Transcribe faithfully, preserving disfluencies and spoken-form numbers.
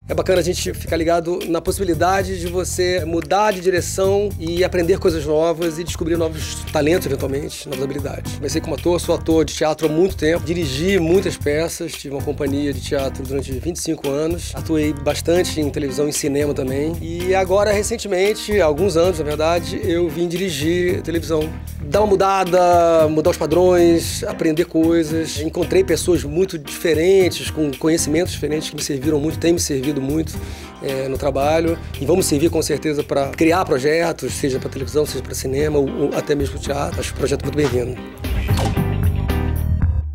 É bacana a gente ficar ligado na possibilidade de você mudar de direção e aprender coisas novas e descobrir novos talentos, eventualmente, novas habilidades. Comecei como ator, sou ator de teatro há muito tempo, dirigi muitas peças, tive uma companhia de teatro durante vinte e cinco anos, atuei bastante em televisão e cinema também. E agora, recentemente, há alguns anos, na verdade, eu vim dirigir televisão. Dar uma mudada, mudar os padrões, aprender coisas. Encontrei pessoas muito diferentes, com conhecimentos diferentes que me serviram muito, têm me servido muito é, no trabalho e vão me servir com certeza para criar projetos, seja para televisão, seja para cinema ou, ou até mesmo teatro. Acho um projeto muito bem-vindo.